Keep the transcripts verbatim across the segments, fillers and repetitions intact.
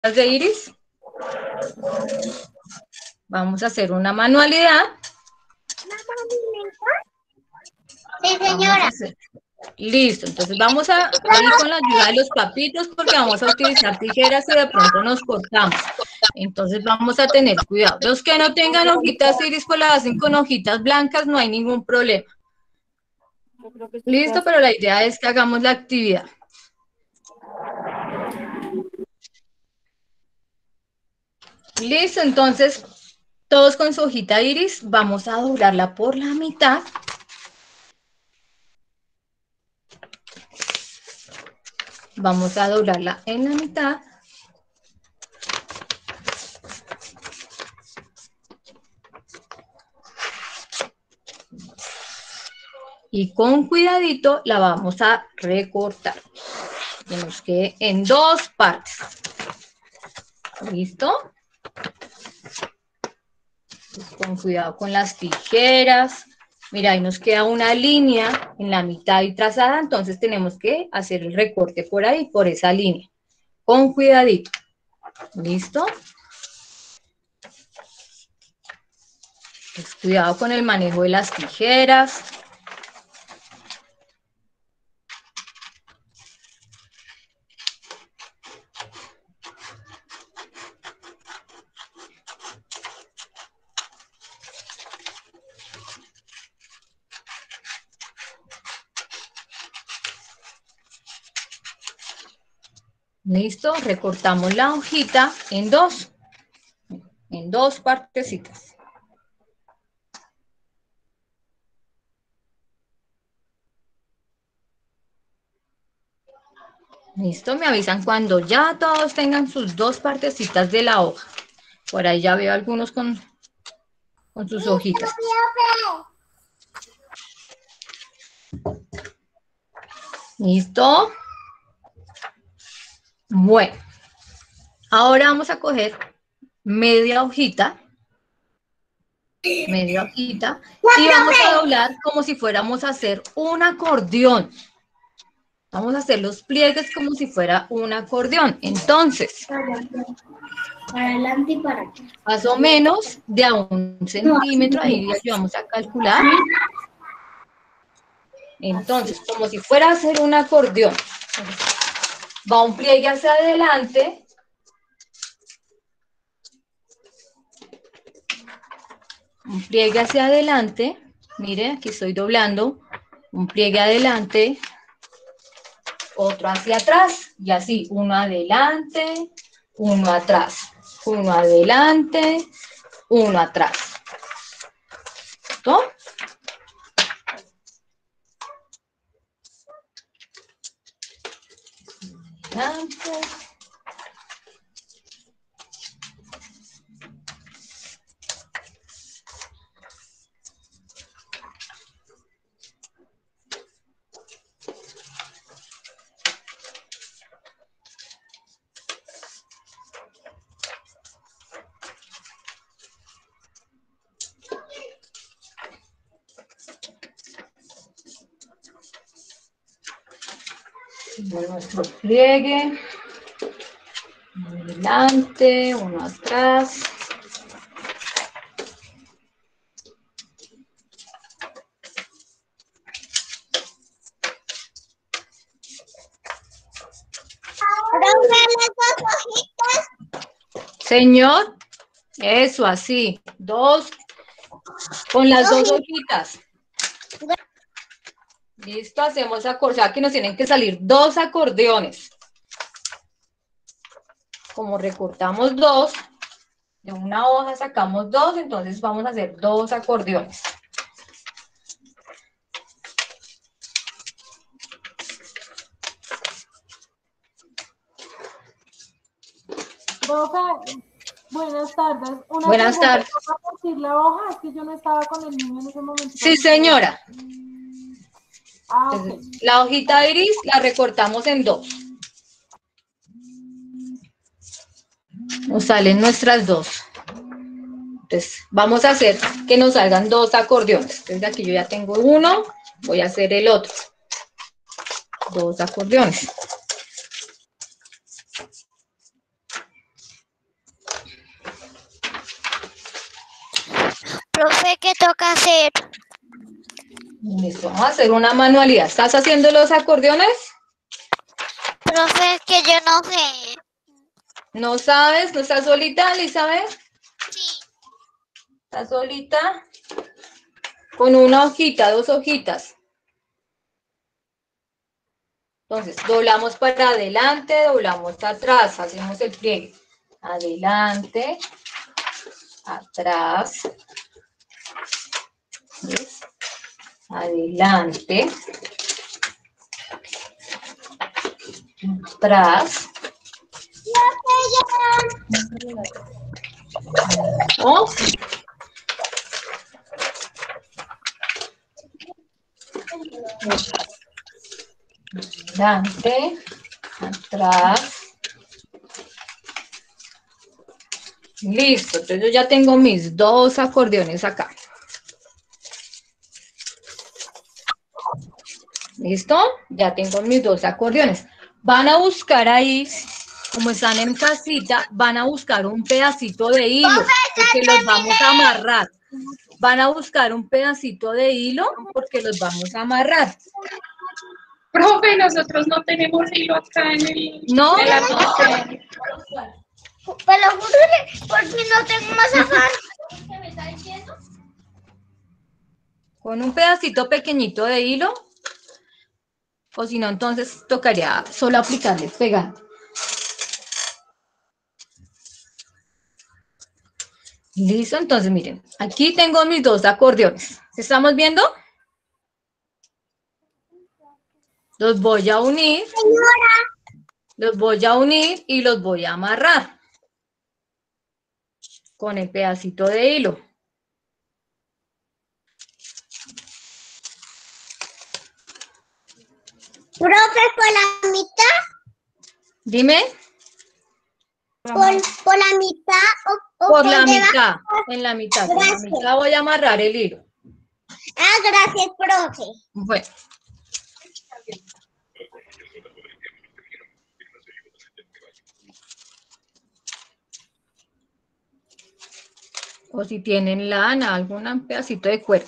de Iris. Vamos a hacer una manualidad. Sí, señora. Listo, entonces vamos a ir con la ayuda de los papitos porque vamos a utilizar tijeras y de pronto nos cortamos. Entonces vamos a tener cuidado. Los que no tengan hojitas Iris, pues las hacen con hojitas blancas, no hay ningún problema. Listo, pero la idea es que hagamos la actividad. Listo, entonces todos con su hojita Iris, vamos a doblarla por la mitad. Vamos a doblarla en la mitad. Y con cuidadito la vamos a recortar. Que nos quede en dos partes. ¿Listo? Pues con cuidado con las tijeras. Mira, ahí nos queda una línea en la mitad y trazada, entonces tenemos que hacer el recorte por ahí, por esa línea. Con cuidadito. ¿Listo? Pues cuidado con el manejo de las tijeras. Listo, recortamos la hojita en dos, en dos partecitas. Listo, me avisan cuando ya todos tengan sus dos partecitas de la hoja. Por ahí ya veo algunos con, con sus hojitas. ¿Listo? Bueno, ahora vamos a coger media hojita, media hojita, y vamos a doblar como si fuéramos a hacer un acordeón. Vamos a hacer los pliegues como si fuera un acordeón. Entonces, Para adelante y para atrás. más o menos de a un centímetro, ahí ya vamos a calcular. Entonces, como si fuera a hacer un acordeón. Va un pliegue hacia adelante. Un pliegue hacia adelante. Mire, aquí estoy doblando. Un pliegue adelante. Otro hacia atrás. Y así, uno adelante, uno atrás. Uno adelante, uno atrás. ¿Listo? Adelante. Nuestro pliegue. Uno adelante, uno atrás. Señor, eso así, dos, con las dos hojitas. Listo, hacemos acordeón, o sea que nos tienen que salir dos acordeones. Como recortamos dos, de una hoja sacamos dos, entonces vamos a hacer dos acordeones. Profe, buenas tardes. Una Buenas pregunta, tardes. ¿puedo partir la hoja? Es que yo no estaba con el niño en ese momento. Sí, señora. Ah, Entonces, ok. la hojita iris la recortamos en dos. Nos salen nuestras dos. Entonces, vamos a hacer que nos salgan dos acordeones. Entonces, aquí yo ya tengo uno, voy a hacer el otro. Dos acordeones. Profe, ¿qué toca hacer? Listo, vamos a hacer una manualidad. ¿Estás haciendo los acordeones? Profe, es que yo no sé. ¿No sabes? ¿No estás solita, Elizabeth? Sí. ¿Estás solita? Con una hojita, dos hojitas. Entonces, doblamos para adelante, doblamos atrás, hacemos el pliegue. Adelante, atrás, ¿ves? Adelante, atrás. ¿Oh? Adelante, atrás. Listo, entonces yo ya tengo mis dos acordeones acá. ¿Listo? Ya tengo mis dos acordeones. Van a buscar ahí, como están en casita, van a buscar un pedacito de hilo, porque los vamos a amarrar. Van a buscar un pedacito de hilo, porque los vamos a amarrar. Profe, nosotros no tenemos hilo acá en el... ¿No? en la pizarra. Pero juro porque no tengo más afán. ¿Qué me está diciendo? Con un pedacito pequeñito de hilo, o si no, entonces tocaría solo aplicarle pegando. Listo, entonces miren, aquí tengo mis dos acordeones. ¿Estamos viendo? Los voy a unir. Los voy a unir y los voy a amarrar con el pedacito de hilo. Profe, por la mitad, Dime. por, por la mitad o, o Por la debajo. mitad, en la mitad, en la Gracias. mitad voy a amarrar el hilo. Ah, gracias, profe. Bueno. O si tienen lana, algún pedacito de cuerda.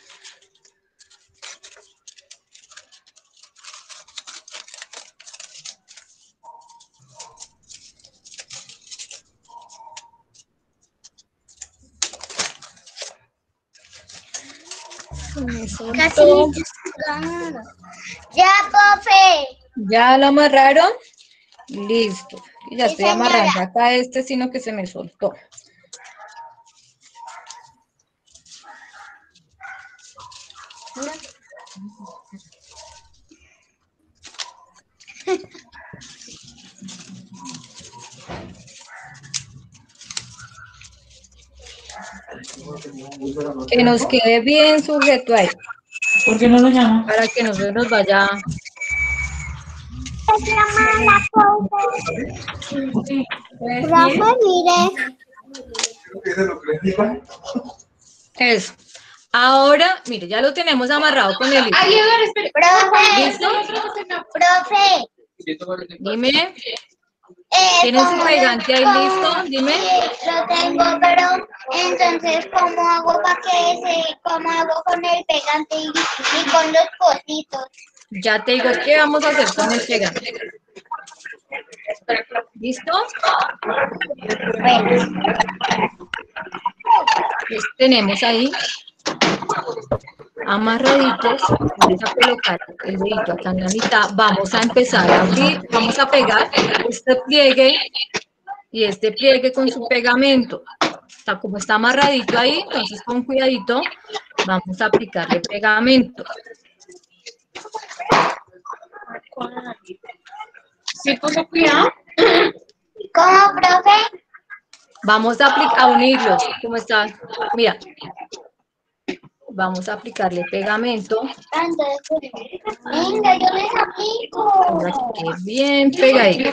Casi me estoy. Ya, profe. ¿Ya lo amarraron? Listo. Y ya Sí, estoy señora. amarrando acá este, sino que se me soltó. Que nos quede bien sujeto ahí, ¿Por qué no lo llama? para que no se nos vaya. Se llama la profe. Profe, mire. Eso. Ahora, mire, ya lo tenemos amarrado con el hilo. Ay, Eduardo, espere. Profe. ¿Listo? Profe. Dime. Eh, ¿Tienen su ¿cómo pegante ahí cómo- listo? Dime. Sí, lo tengo, pero entonces, ¿cómo hago para que se, cómo hago con el pegante y, y con los cositos? Ya te digo, ¿qué vamos a hacer con el pegante? ¿Listo? Bueno, Pues tenemos ahí amarraditos. Vamos a colocar el dedito acá en la mitad. Vamos a empezar a abrir. Vamos a pegar este pliegue y este pliegue con su pegamento. Está, como está amarradito ahí, entonces con cuidadito vamos a aplicarle pegamento. ¿Sí puso cuidado? ¿cómo, profe? Vamos a, aplicar, a unirlos. ¿Cómo está? Mira. Vamos a aplicarle pegamento Entonces, venga, yo les aplico. para que quede bien pegadito.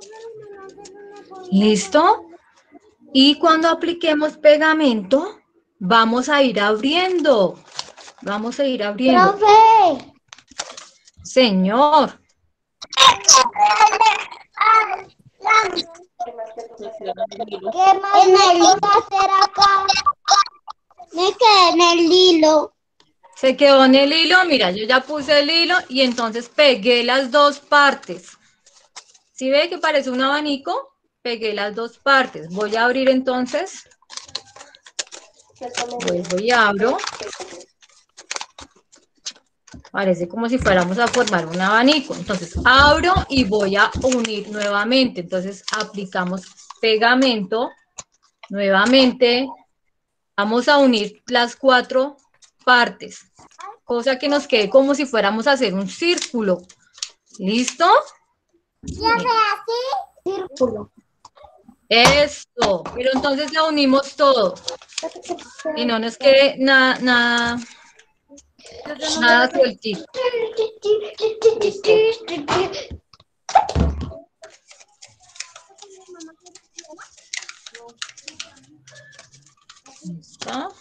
¿Listo? Y cuando apliquemos pegamento, vamos a ir abriendo. Vamos a ir abriendo. Profe. Señor. ¿Qué más me iba a hacer acá? Me quedé en el hilo. Se quedó en el hilo. Mira, yo ya puse el hilo y entonces pegué las dos partes. ¿Sí ve que parece un abanico? Pegué las dos partes. Voy a abrir entonces. Vuelvo y abro. Parece como si fuéramos a formar un abanico. Entonces abro y voy a unir nuevamente. Entonces aplicamos pegamento. Nuevamente vamos a unir las cuatro partes. Cosa que nos quede como si fuéramos a hacer un círculo. ¿Listo? ¿Ya ve así? Círculo. Eso. Pero entonces la unimos todo. Y no nos quede nada, nada, nada sueltito. ¿Listo?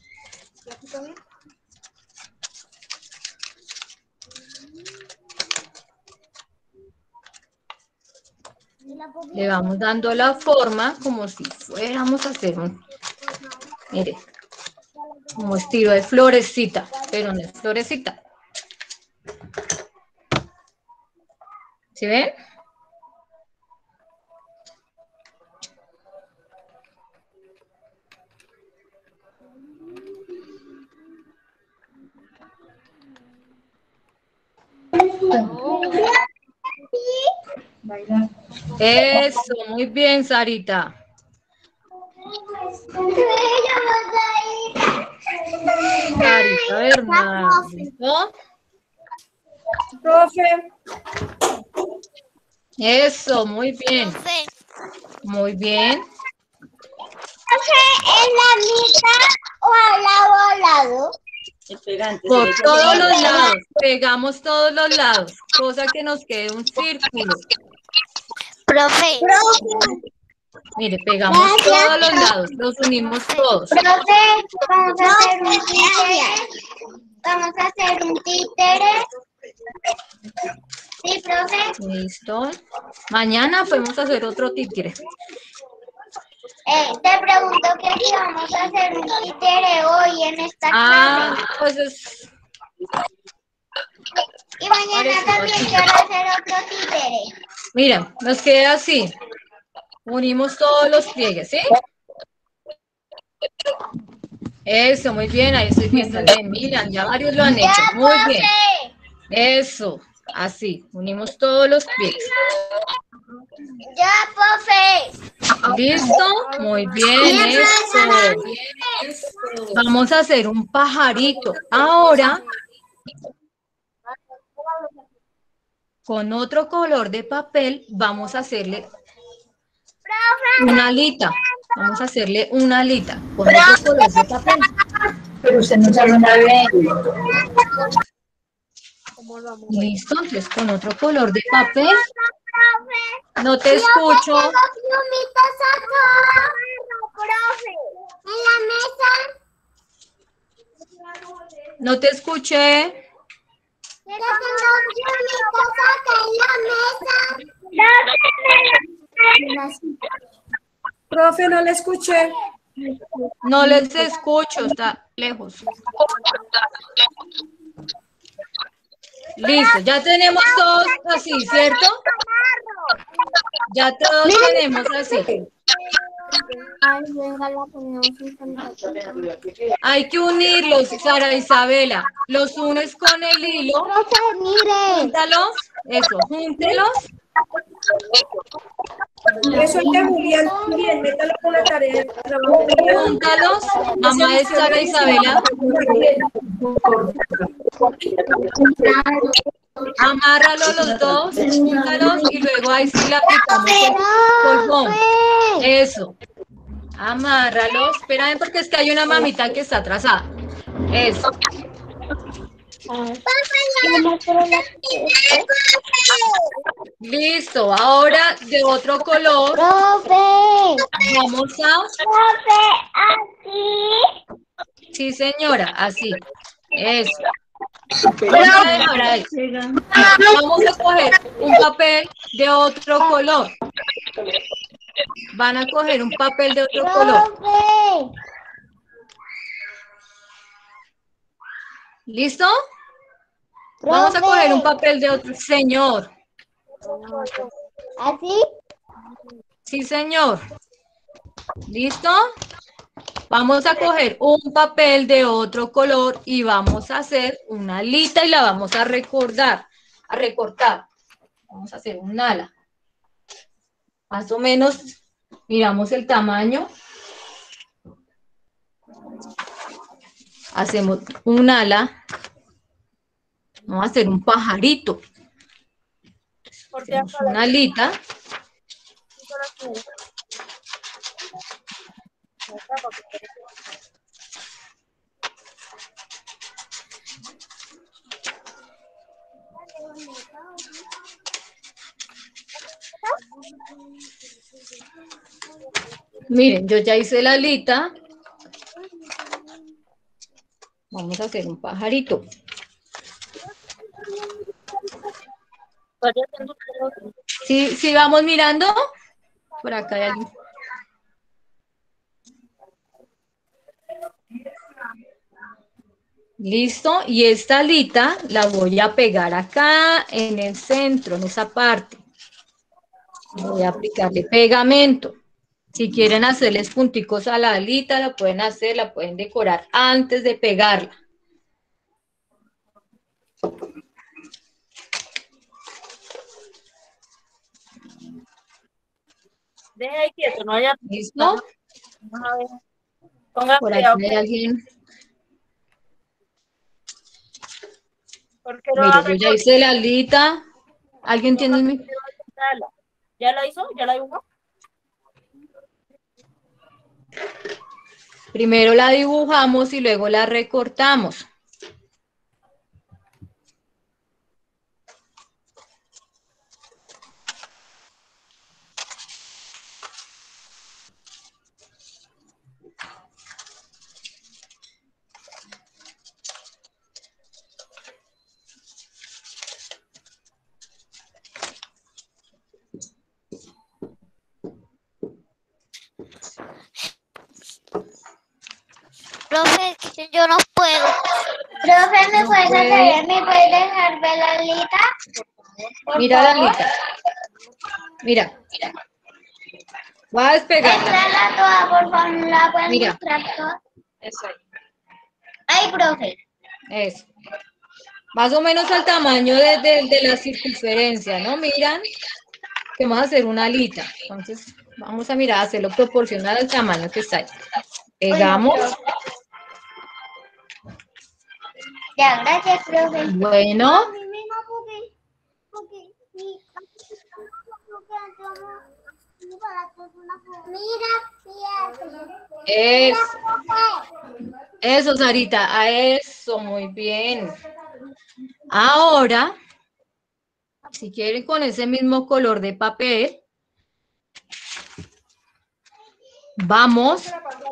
Le vamos dando la forma como si fuéramos a hacer un, mire, como estilo de florecita, pero no es florecita. ¿Sí ven? Eso, muy bien, Sarita. Sarita Bernal, ¿listo? Profe, Eso, muy bien. Muy bien. ¿En la mitad o al lado a lado? Por todos los lados. Pegamos todos los lados. Cosa que nos quede un círculo. Profe. Mire, pegamos todos los lados. Los unimos todos. Profe, vamos a hacer un títere. Vamos a hacer un títere. Sí, profe. Listo. Mañana podemos hacer otro títere. Eh, te pregunto que si vamos a hacer un títere hoy en esta Ah, clase. pues es... Y mañana también quiero hacer otro títere. Mira, nos queda así. Unimos todos los pliegues, ¿sí? Eso, muy bien. Ahí estoy viendo bien. Miran, ya varios lo han hecho. ¡Ya, Muy profe! bien. Eso, así. Unimos todos los pliegues. ¡Ya, profe! ¿Listo? Muy bien, eso. Vamos a hacer un pajarito. Ahora, con otro color de papel, vamos a hacerle una alita. Vamos a hacerle una alita con otro color de papel. Pero usted no sabe una vez. Listo, entonces con otro color de papel. No te escucho. Tengo plumitas acá. Profe, en la mesa. No te escuché. Yo tengo plumitas acá en la mesa. profe, no le escuché. No les escucho, está lejos. Listo, ya tenemos todos así, ¿cierto? Ya todos tenemos así. Ay, venga, la ponemos en Hay que unirlos, Sara Isabela. Los unes con el hilo. Profe, mire. Júntalos. Eso, júntelos. Eso es de Julián también, métalo con la tarea de trabajo. Júntalos. Mamá de Sara Isabela. Amárralos los dos, júntalos y luego ahí sí le aplicamos el polvón. Eso. Amárralos. Espérame porque es que hay una mamita que está atrasada. Eso. Listo, ahora de otro color Profe, vamos a... profe, aquí. Sí, señora, así. Eso. Vamos a dejar ahí. Vamos a coger un papel de otro color. Van a coger un papel de otro color. Profe. ¿Listo? Vamos a coger un papel de otro. Señor. ¿Así? Sí, señor. ¿Listo? Vamos a coger un papel de otro color y vamos a hacer una alita y la vamos a recordar, a recortar. Vamos a hacer un ala. Más o menos, miramos el tamaño. Hacemos un ala. Vamos a hacer un pajarito. Hacemos una alita. Miren, yo ya hice la alita. Vamos a hacer un pajarito. ¿Sí, sí vamos mirando? Por acá hay alguien. Listo, y esta alita la voy a pegar acá en el centro, en esa parte. Voy a aplicarle pegamento. Si quieren hacerles punticos a la alita, la pueden hacer, la pueden decorar antes de pegarla. Deje ahí quieto, no haya... ¿Listo? Vamos a ver. Ponga Por aquí cuidado. hay alguien. Porque lo va a Mire, yo ya hice la alita. ¿Alguien tiene el mi- ¿Ya la hizo? ¿Ya la dibujó? Primero la dibujamos y luego la recortamos. Profe, que yo no puedo. Profe, ¿me No puedes puede. hacer, me puedes dejar ver la alita? Por Mira la favor. alita. Mira, mira. Voy a despegarla. Muéstrala toda, por favor, ¿no la pueden Mira. mostrar toda? Eso ahí. Ay, profe. Eso. Más o menos al tamaño de, de- de la circunferencia, ¿no? Miran que vamos a hacer una alita. Entonces, vamos a mirar, hacerlo proporcional al tamaño que está ahí. Pegamos. Ya, gracias, profe. Bueno, eso. Eso, Sarita. A eso, muy bien. Ahora, si quieren con ese mismo color de papel, vamos,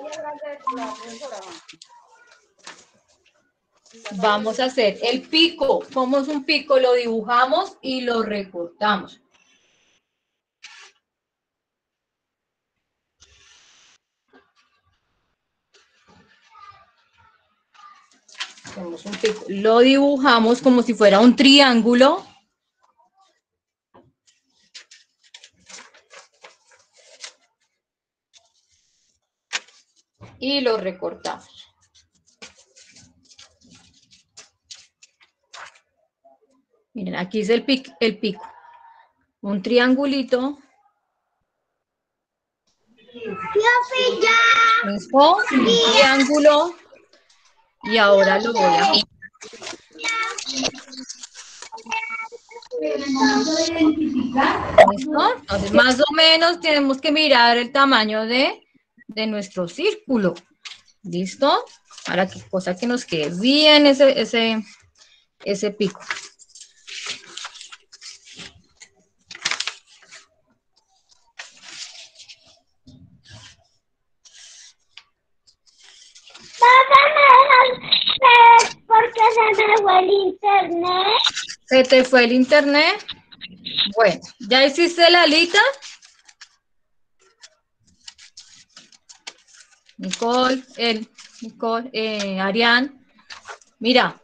vamos a hacer el pico. ¿Cómo es un pico? Lo dibujamos y lo recortamos. Hacemos un pico. Lo dibujamos como si fuera un triángulo. Y lo recortamos. Miren, aquí es el pico, el pico. Un triangulito. Profe, ya. ¿Listo? Un triángulo. Y ahora lo voy a... ¿Listo? Entonces, más o menos tenemos que mirar el tamaño de, de nuestro círculo. ¿Listo? Para que cosa que nos quede bien ese, ese, ese pico. ¿Por qué se me fue el internet? ¿Se te fue el internet? Bueno, ¿ya hiciste la alita? Nicole, el, Nicole, eh, Arián. Mira,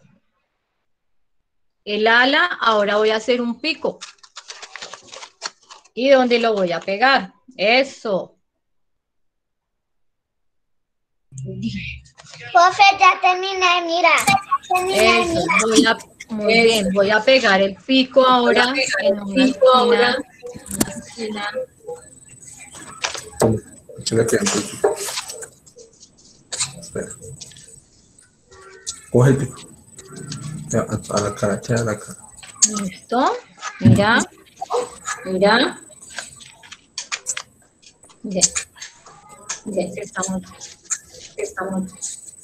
el ala, ahora voy a hacer un pico. ¿Y dónde lo voy a pegar? Eso. Profe, ya terminé, mira. Terminé, Eso, mira. voy a, muy bien, voy a pegar el pico ahora en una esquina. esquina. Échale aquí un poquito. Espera. Coge el pico. Ya, a, a la cara, echa a la cara. Listo. Mira. Mira. Bien. Bien, estamos. Estamos.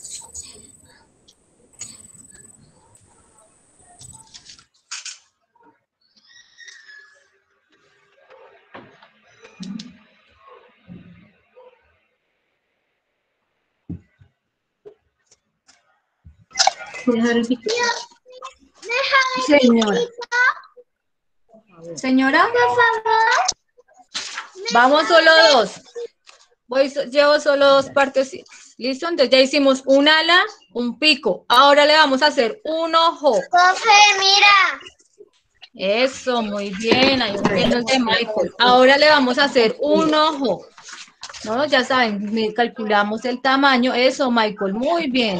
Señora. Señora. Por favor. Vamos solo dos. Voy, llevo solo dos partes. ¿Listo? Entonces ya hicimos un ala, un pico. Ahora le vamos a hacer un ojo. Profe, mira. Eso, muy bien. Ahí viendo el de Michael. Ahora le vamos a hacer un ojo. ¿No? Ya saben, calculamos el tamaño. Eso, Michael, muy bien.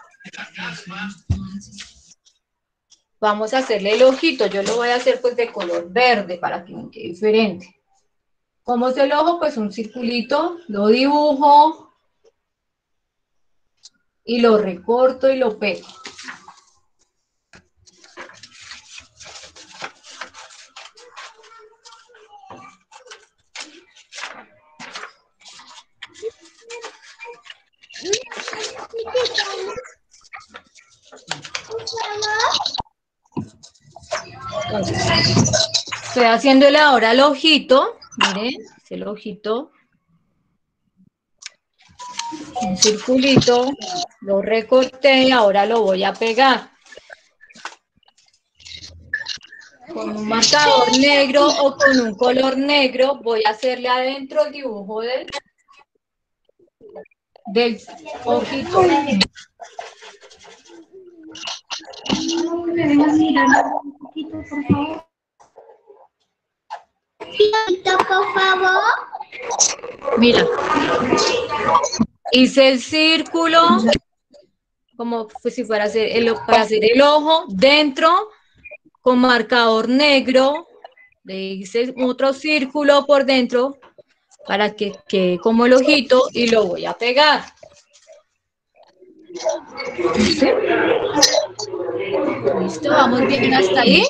Vamos a hacerle el ojito. Yo lo voy a hacer pues de color verde para que me quede diferente. ¿Cómo es el ojo? Pues un circulito, lo dibujo y lo recorto y lo pego. Entonces, estoy haciéndole ahora el ojito. Miren, es el ojito. Un circulito. Lo recorté y ahora lo voy a pegar. Con un marcador negro o con un color negro voy a hacerle adentro el dibujo del, del ojito. Por favor. Mira, hice el círculo como pues, si fuera hacer el, para hacer el ojo dentro con marcador negro. Le hice otro círculo por dentro para que quede como el ojito y lo voy a pegar. ¿Sí? ¿Listo? ¿Vamos bien hasta ahí?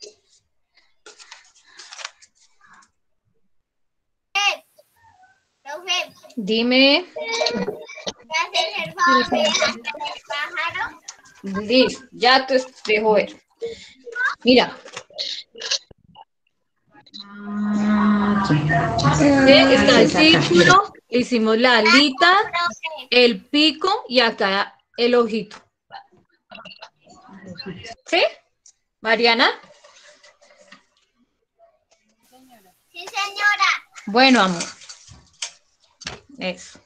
Profe, Dime. ¿me haces el favor de hacer el pájaro? Listo, ya te dejo ver. Mira. ¿Sí? Está el círculo, hicimos la alita, el pico y acá el ojito. ¿Sí? Mariana. Sí, señora. Bueno, amor. Eso.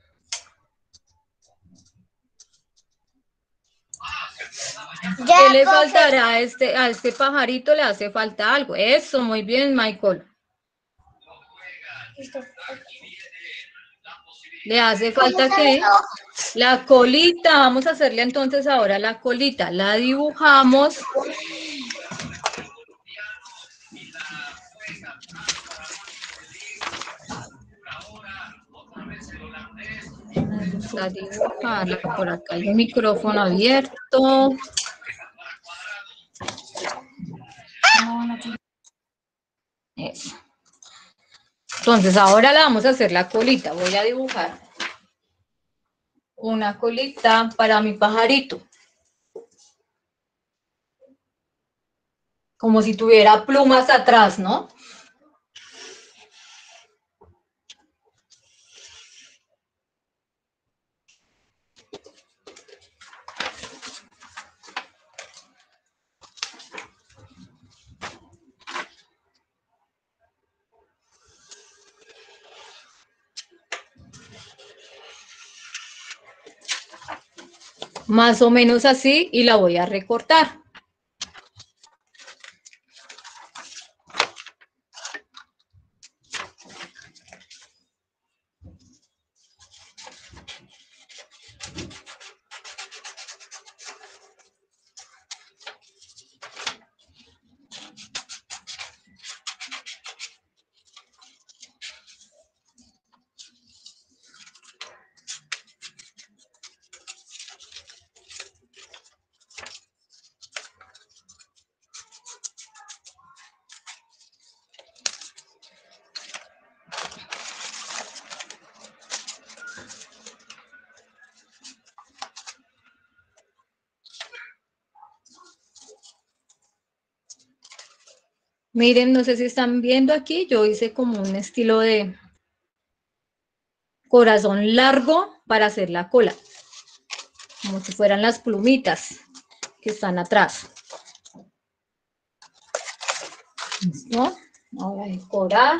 Ya, ¿Qué le profe. faltará a este, a este pajarito? Le hace falta algo. Eso, muy bien, Michael. Le hace falta que la colita, vamos a hacerle entonces ahora la colita. La dibujamos. A dibujarla por acá. Hay un micrófono abierto. Eso. Entonces ahora la vamos a hacer la colita. Voy a dibujar una colita para mi pajarito. como si tuviera plumas atrás, ¿no? Más o menos así, y la voy a recortar. Miren, no sé si están viendo aquí, yo hice como un estilo de corazón largo para hacer la cola, como si fueran las plumitas que están atrás. ¿Listo? Ahora a decorar.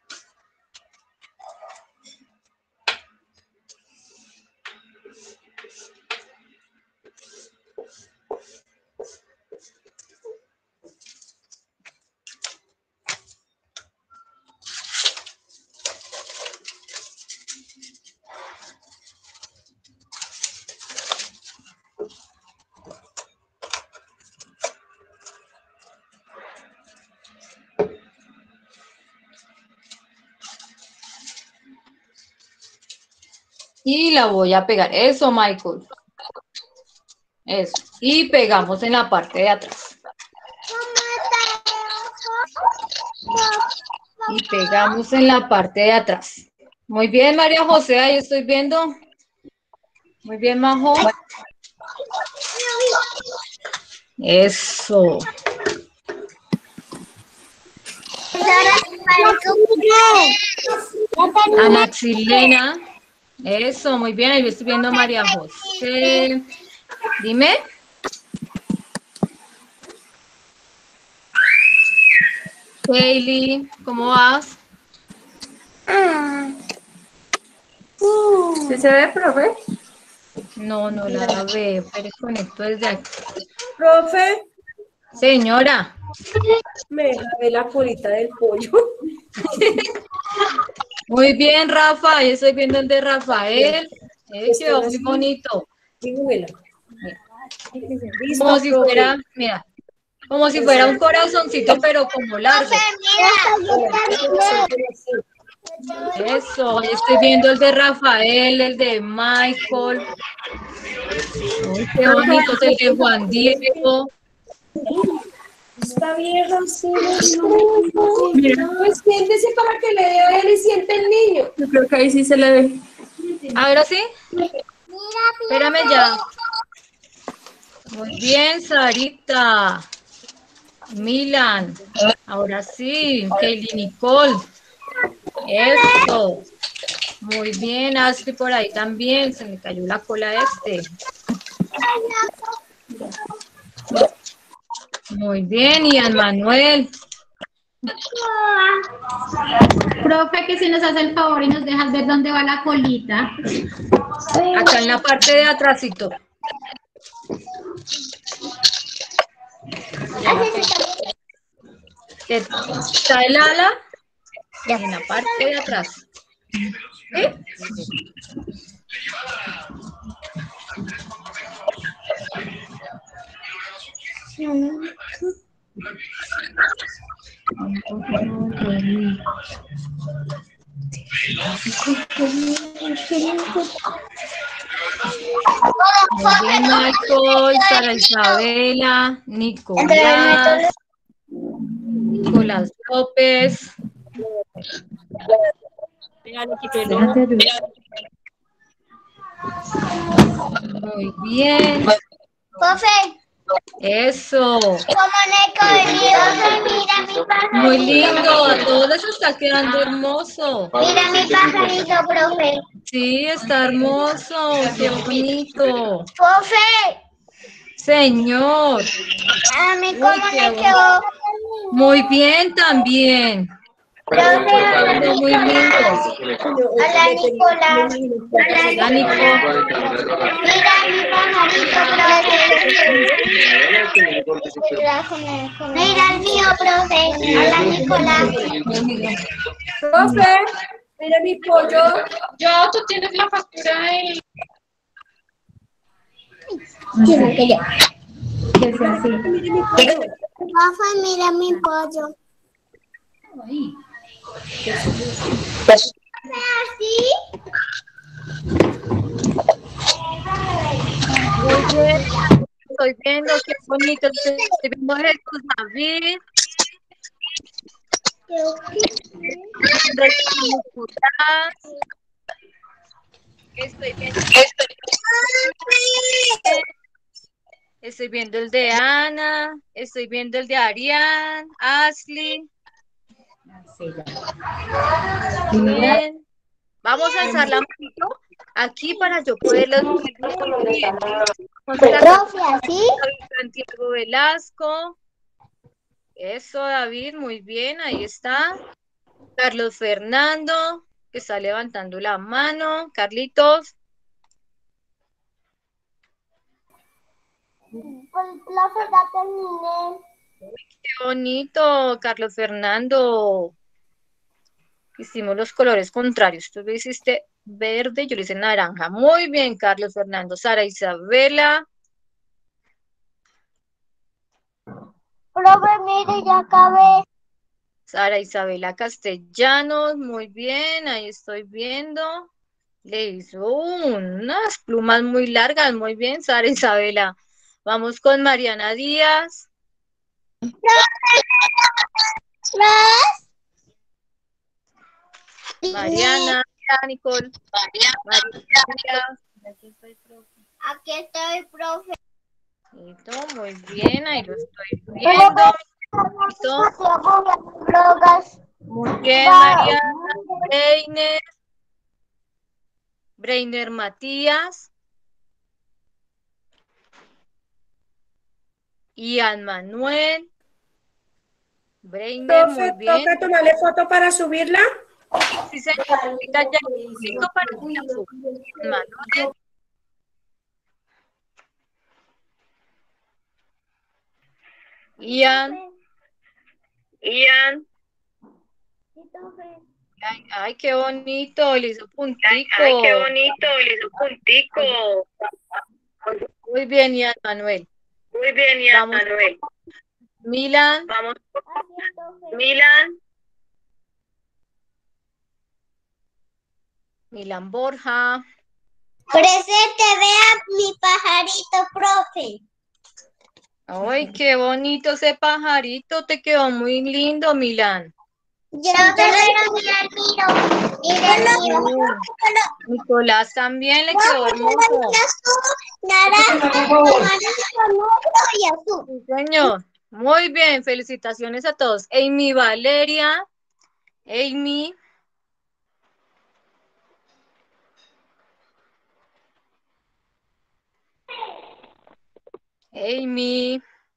Y la voy a pegar. Eso, Michael. Eso. Y pegamos en la parte de atrás. Y pegamos en la parte de atrás. Muy bien, María José, ahí estoy viendo. Muy bien, Majo. Eso. Ana Xilena. Eso, muy bien. Ahí estoy viendo a María José. Dime. Hailey, ¿cómo vas? ¿Sí se ve, profe? No, no la veo, pero conecto desde aquí. Profe, Señora. me deja ver la colita del pollo. Muy bien, Rafa. Ahí estoy viendo el de Rafael. Eh, quedó muy bonito. Dibújela. Como si fuera, mira, como si fuera un corazoncito, pero como largo. Eso, ahí estoy viendo el de Rafael, el de Michael. Uy, qué bonito, el de Juan Diego. Está vieja, sí. Mira, pues siéntese para que le dé a él y siente el niño. Yo creo que ahí sí se le ve. Ahora sí. Espérame ya. Muy bien, Sarita. Milan. Ahora sí. Kelly Nicole. Eso. Muy bien, Ashley por ahí también. Se me cayó la cola a este. Muy bien, Ian Manuel. Profe, que si nos hace el favor y nos dejas ver dónde va la colita. Acá en la parte de atrásito. Está el ala en la parte de atrás. ¿Sí? Muy bien, Michael, Sara Isabela, Nicolás, Nicolás López. Muy bien. Profe, Eso. Como Neko venido, mira mi pajarito. Muy lindo. A todos les está quedando hermoso. Mira mi pajarito, profe. Sí, está hermoso. Qué bonito. Profe, Señor. a mí Uy, cómo qué me quedó. Muy bien también. Quedó muy lindos. Hola, Nicolás. Hola, Nico. Mira mi pajarito, profe. Mira el mío, profe. Hola, Nicolás. Profe, mire mi pollo. Yo, tú tienes la factura de... Mire mi pollo. Profe, mira mi pollo. ¿Así? Muy bien. Estoy viendo qué bonito. Estoy viendo Jesús David. Estoy viendo, estoy viendo el de Ana, estoy viendo el de Arián, Ashley. Bien. Vamos a alzar la mano aquí para yo poderlos bien. Profe, ¿así? Santiago Velasco. Eso, David, muy bien, ahí está. Carlos Fernando, que está levantando la mano. Carlitos. Profe, ya terminé. Qué bonito, Carlos Fernando. Hicimos los colores contrarios. Tú lo hiciste verde, yo lo hice naranja. Muy bien, Carlos Fernando. Sara Isabela. Profe, mire, ya acabé. Sara Isabela Castellanos. Muy bien, ahí estoy viendo. Le hizo unas plumas muy largas. Muy bien, Sara Isabela. Vamos con Mariana Díaz. Mariana, Nicole. Mariana. Aquí estoy, profe. Listo, muy bien, ahí lo estoy viendo. Listo. Muy bien, Mariana. Breiner. Breiner Matías. Ian Manuel. Breiner, muy Profe, bien. ¿toca tomarle foto para subirla? Sí, señor. Ahorita ya listo para que la suba. Manuel. Ian. Ian. Ay, ay, qué bonito, le hizo puntico. Ay, qué bonito, le hizo puntico. Muy bien, Ian Manuel. Muy bien, Ian Vamos. Manuel. Milan. Vamos. Milan. Milan Borja. Presente, vea mi pajarito, profe. Ay, qué bonito ese pajarito, te quedó muy lindo, Milan. Yo quiero mirar el mío. Mira el mío. Nicolás también le quedó hermoso. Naranja, negro y azul. Sí, señor. Muy bien, felicitaciones a todos. Amy Valeria. Amy. Amy.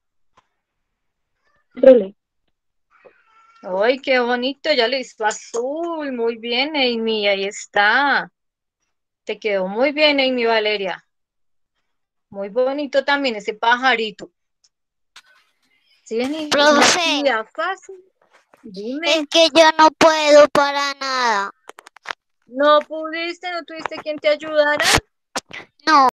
Ay, qué bonito, ya le hizo azul. Muy bien, Amy, ahí está. Te quedó muy bien, Amy Valeria. Muy bonito también ese pajarito. ¿Sí, Amy? Profe, Fácil. Dime. es que yo no puedo para nada. ¿No pudiste? ¿No tuviste quien te ayudara? No.